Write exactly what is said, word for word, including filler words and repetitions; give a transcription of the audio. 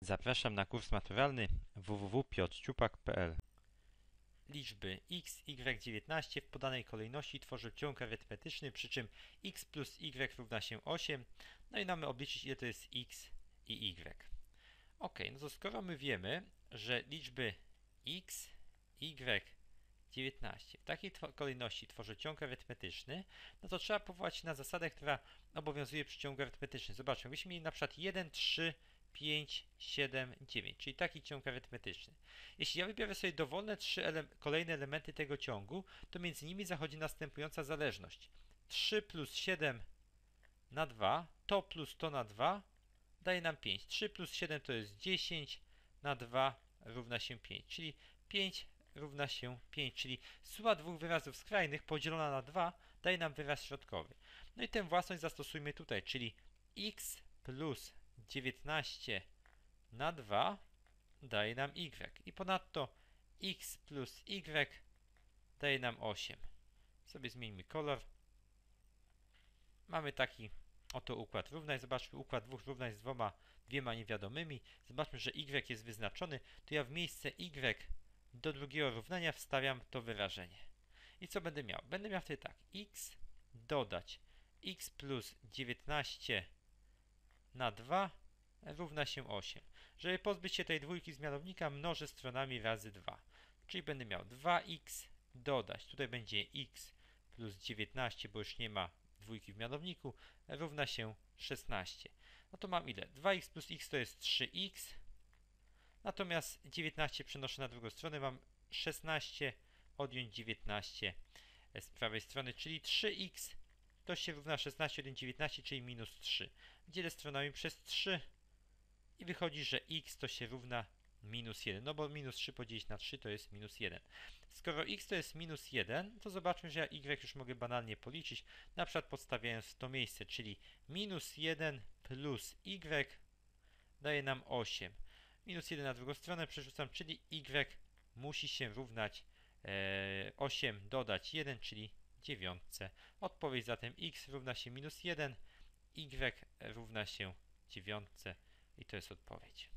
Zapraszam na kurs maturalny w w w kropka piotr ciupak kropka p l. Liczby x, y, dziewiętnaście w podanej kolejności tworzą ciąg arytmetyczny, przy czym x plus y równa się osiem. No i mamy obliczyć, ile to jest x i y. Ok, no to skoro my wiemy, że liczby x, y, dziewiętnaście w takiej kolejności tworzą ciąg arytmetyczny, no to trzeba powołać się na zasadę, która obowiązuje przy ciągu arytmetycznym. Zobaczmy, byśmy mieli na przykład jeden, trzy, pięć, siedem, dziewięć, czyli taki ciąg arytmetyczny. Jeśli ja wybiorę sobie dowolne trzy ele kolejne elementy tego ciągu, to między nimi zachodzi następująca zależność. trzy plus siedem na dwa, to plus to na dwa daje nam pięć. trzy plus siedem to jest dziesięć, na dwa równa się pięć, czyli pięć równa się pięć, czyli suma dwóch wyrazów skrajnych podzielona na dwa daje nam wyraz środkowy. No i tę własność zastosujmy tutaj, czyli x plus dziewiętnaście na dwa daje nam y. I ponadto x plus y daje nam osiem. Sobie zmieńmy kolor. Mamy taki oto układ równań. Zobaczmy układ dwóch równań z dwoma, dwiema niewiadomymi. Zobaczmy, że y jest wyznaczony. To ja w miejsce y do drugiego równania wstawiam to wyrażenie. I co będę miał? Będę miał wtedy tak. X dodać x plus dziewiętnaście na dwa równa się osiem. Żeby pozbyć się tej dwójki z mianownika, mnożę stronami razy dwa. Czyli będę miał dwa x dodać, tutaj będzie x plus dziewiętnaście, bo już nie ma dwójki w mianowniku, równa się szesnaście. No to mam ile? dwa x plus x to jest trzy x, natomiast dziewiętnaście przenoszę na drugą stronę, mam szesnaście odjąć dziewiętnaście z prawej strony, czyli trzy x to się równa szesnaście odjąć dziewiętnaście, czyli minus trzy. Dzielę stronami przez trzy i wychodzi, że x to się równa minus jeden, no bo minus trzy podzielić na trzy to jest minus jeden. Skoro x to jest minus jeden, to zobaczmy, że ja y już mogę banalnie policzyć, na przykład podstawiając w to miejsce, czyli minus jeden plus y daje nam osiem. Minus jeden na drugą stronę przerzucam, czyli y musi się równać e, osiem dodać jeden, czyli dziewięć. Odpowiedź zatem x równa się minus jeden, y równa się dziewięć i to jest odpowiedź.